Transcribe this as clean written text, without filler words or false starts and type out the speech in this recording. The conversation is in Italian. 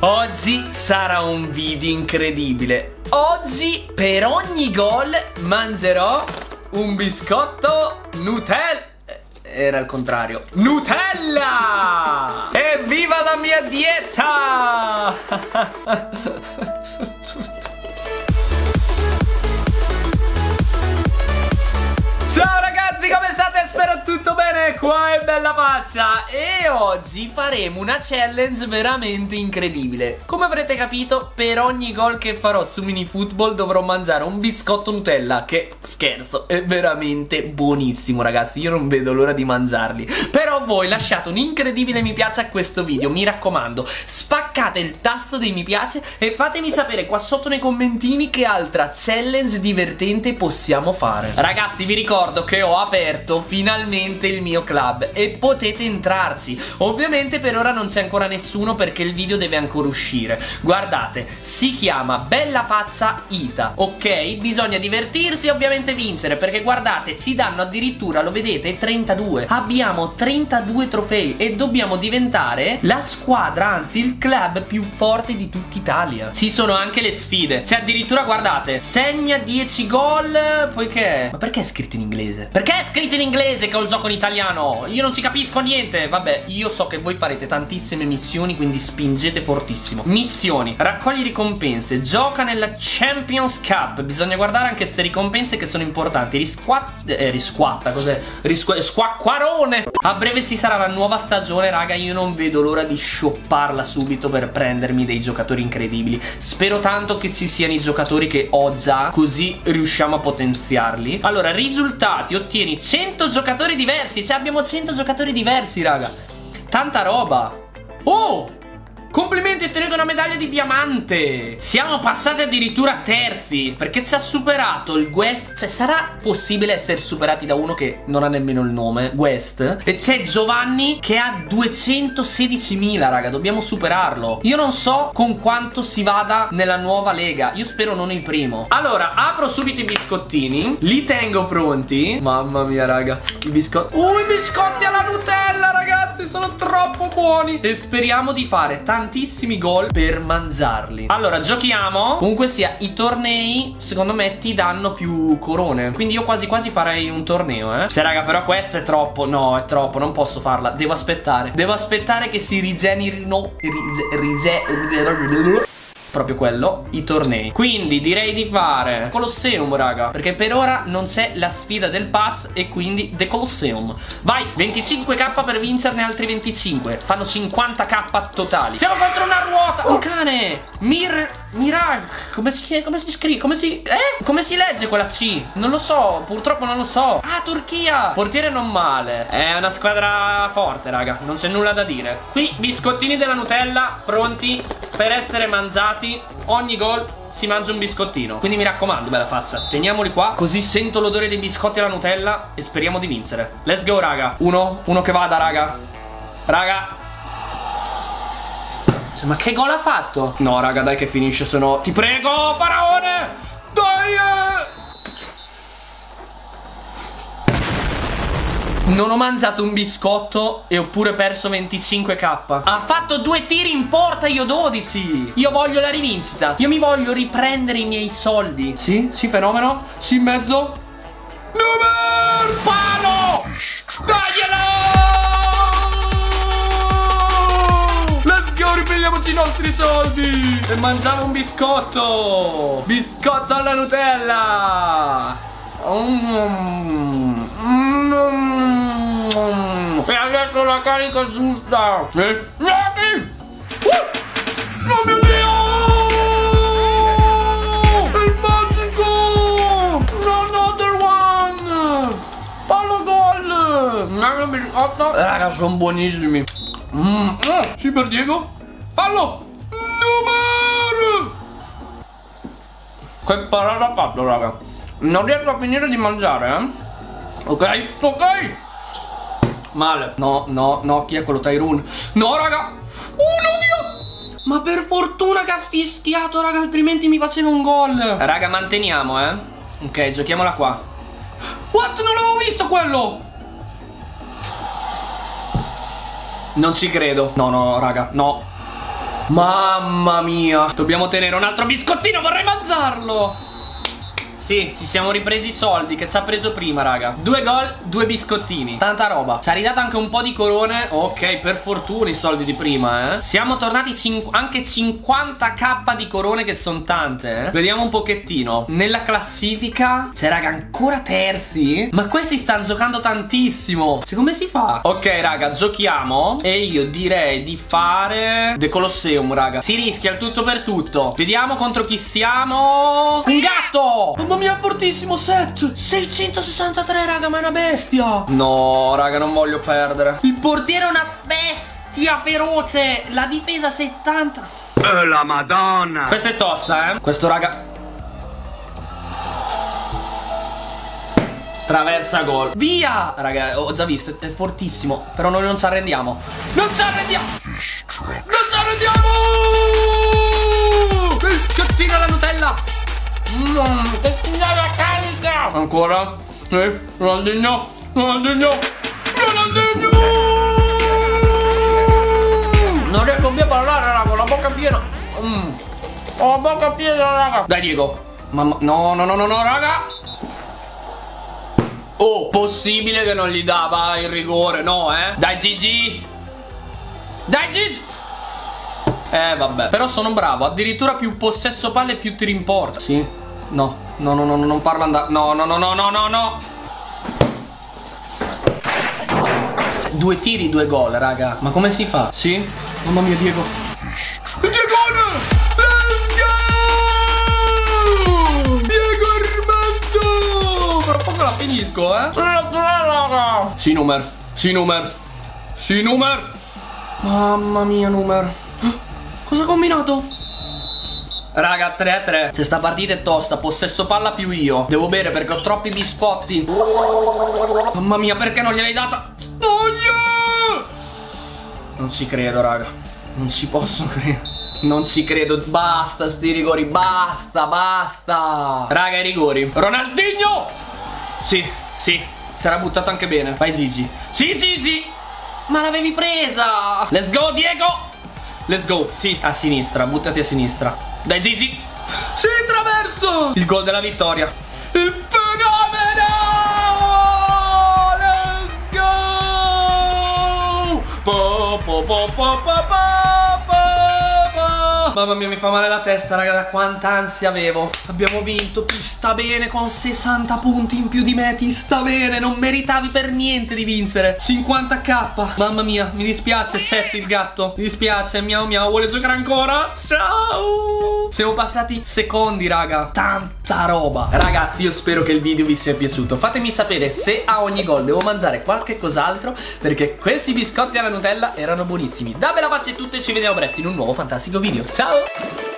Oggi sarà un video incredibile. Oggi per ogni gol mangerò un biscotto Nutella. Era il contrario. Nutella! Evviva la mia dieta! Ciao ragazzi, come state? Spero tutto bene, qua è Bella Faccia. E oggi faremo una challenge veramente incredibile. Come avrete capito, per ogni gol che farò su Minifootball dovrò mangiare un biscotto Nutella. Che, scherzo, è veramente buonissimo ragazzi. Io non vedo l'ora di mangiarli. Però voi lasciate un incredibile mi piace a questo video. Mi raccomando, spaccate il tasto dei mi piace e fatemi sapere qua sotto nei commentini che altra challenge divertente possiamo fare. Ragazzi, vi ricordo che ho aperto finalmente il mio club e potete entrarci. Ovviamente per ora non c'è ancora nessuno perché il video deve ancora uscire. Guardate, si chiama Bella Faccia Ita, ok? Bisogna divertirsi e ovviamente vincere, perché guardate, ci danno addirittura, lo vedete, 32. Abbiamo 32 trofei e dobbiamo diventare la squadra, anzi il club più forte di tutta Italia. Ci sono anche le sfide. C'è addirittura, guardate, segna 10 gol. Poi che? Ma perché è scritto in inglese? Perché è scritto in inglese che ho il gioco in italiano? Io non ci capisco niente. Vabbè, io so che voi farete tantissime missioni, quindi spingete fortissimo. Missioni: raccogli ricompense, gioca nella Champions Cup. Bisogna guardare anche queste ricompense che sono importanti. Risquatta, cos'è? Squacquarone. A breve ci sarà la nuova stagione, raga. Io non vedo l'ora di shopparla subito per prendermi dei giocatori incredibili. Spero tanto che ci siano i giocatori che ho già, così riusciamo a potenziarli. Allora, risultati: ottieni 100 giocatori diversi. Cioè abbiamo 100 giocatori diversi, raga. Tanta roba. Oh! Complimenti, ottenuto una medaglia di diamante. Siamo passati addirittura terzi, perché ci ha superato il Guest. Cioè sarà possibile essere superati da uno che non ha nemmeno il nome, Guest. E c'è Giovanni che ha 216.000, raga. Dobbiamo superarlo. Io non so con quanto si vada nella nuova lega. Io spero non il primo. Allora, apro subito i biscottini. Li tengo pronti. Mamma mia, raga, i biscotti. I biscotti alla Nutella, ragazzi, sono troppo buoni. E speriamo di fare tantissimi gol per mangiarli. Allora, giochiamo. Comunque sia, i tornei secondo me ti danno più corone, quindi io quasi quasi farei un torneo, Se raga, però questo è troppo. No, è troppo, non posso farla. Devo aspettare. Devo aspettare che si rigenerino. Proprio quello, i tornei. Quindi direi di fare Colosseum, raga, perché per ora non c'è la sfida del pass e quindi The Colosseum. Vai, 25k per vincerne altri 25. Fanno 50k totali. Siamo contro una ruota. Un cane. Mirag. Come si scrive? Come si legge quella C? Non lo so, purtroppo non lo so. Ah, Turchia. Portiere non male. È una squadra forte, raga, non c'è nulla da dire. Qui biscottini della Nutella pronti per essere mangiati. Ogni gol si mangia un biscottino. Quindi mi raccomando, Bella Faccia, teniamoli qua, così sento l'odore dei biscotti alla Nutella e speriamo di vincere. Let's go, raga. Uno che vada, raga. Cioè, ma che gol ha fatto? No, raga, dai che finisce, se no. Ti prego, Faraone. Dai! Non ho mangiato un biscotto e ho pure perso 25k. Ha fatto 2 tiri in porta, io 12. Io voglio la rivincita. Io mi voglio riprendere i miei soldi. Sì, fenomeno. Sì, in mezzo. Numer! Palo! Daglielo! Let's go, riprendiamoci i nostri soldi. E mangiamo un biscotto. Biscotto alla Nutella. E adesso la carica giusta. Oh mio Dio! Il magico! Another one! Palo gol! Un biscotto. Raga, sono buonissimi. Sì, per Diego. Fallo! Numer! Che parata ha fatto, raga. Non riesco a finire di mangiare, Ok. Male. No, chi è quello? Tyrone? No, raga. No, via. Ma per fortuna che ha fischiato, raga, altrimenti mi faceva un gol. Raga, manteniamo, Ok, giochiamola qua. What? Non l'avevo visto quello. Non ci credo. No, raga, no. Mamma mia. Dobbiamo tenere un altro biscottino, vorrei mangiarlo. Sì, ci siamo ripresi i soldi che ci ha preso prima, raga. 2 gol, 2 biscottini. Tanta roba. Ci ha ridato anche un po' di corone. Ok, per fortuna i soldi di prima, Siamo tornati anche 50k di corone, che sono tante, Vediamo un pochettino. Nella classifica c'è, raga, ancora terzi. Ma questi stanno giocando tantissimo. Come si fa? Ok, raga, giochiamo. E io direi di fare The Colosseum, raga. Si rischia il tutto per tutto. Vediamo contro chi siamo. Un gatto! Mamma mia, fortissimo set. 663, raga, ma è una bestia. No, raga, non voglio perdere. Il portiere è una bestia feroce. La difesa 70. La madonna. Questa è tosta, Questo, raga, traversa gol. Via! Raga, ho già visto, è fortissimo. Però noi non ci arrendiamo. Non ci arrendiamo. Non ci arrendiamo. Biscottino alla Nutella. La carica. Ancora. Ronaldinho. Ronaldinho. Ronaldinho. Non riesco più a parlare, raga, con la bocca piena. Ho la bocca piena, raga. Dai, Diego. Mamma. No, no, no, no, no, raga. Oh, possibile che non gli dava il rigore, no, Dai, Gigi. Dai, Gigi. Vabbè. Però sono bravo. Addirittura più possesso palle più tiri in porta. Sì. No. No, no, no, no, non parlo andare. No, no, no, no, no, no, no. 2 tiri, 2 gol, raga. Ma come si fa? Sì? Mamma mia, Diego. Diego! Diego Armando! Fra poco la finisco, Sì, Numer. Sì, Numer. Sì, Numer. Mamma mia, Numer. Cosa ha combinato? Raga, 3-3. Se sta partita è tosta. Possesso palla più io. Devo bere perché ho troppi biscotti. Mamma mia, perché non gliel'hai data? Oh, yeah! Non ci credo, raga. Non ci posso credere. Non ci credo. Basta sti rigori. Basta, basta. Raga, i rigori. Ronaldinho. Sì, sì. Si era buttato anche bene. Vai, Gigi. Sì, Gigi. Ma l'avevi presa. Let's go, Diego. Let's go. Sì, a sinistra. Buttati a sinistra. Dai, Gigi. Sì, traverso. Il gol della vittoria. Il fenomeno. Let's go. Po, po, po, po, po, po, po. Mamma mia, mi fa male la testa, raga, da quanta ansia avevo. Abbiamo vinto, ti sta bene, con 60 punti in più di me, ti sta bene. Non meritavi per niente di vincere. 50k. Mamma mia, mi dispiace, Seth il gatto. Mi dispiace, miau miau, vuole giocare ancora? Ciao. Siamo passati secondi, raga. Tanta roba. Ragazzi, io spero che il video vi sia piaciuto. Fatemi sapere se a ogni gol devo mangiare qualche cos'altro, perché questi biscotti alla Nutella erano buonissimi. Da bella pace a tutti e ci vediamo presto in un nuovo fantastico video. Ciao.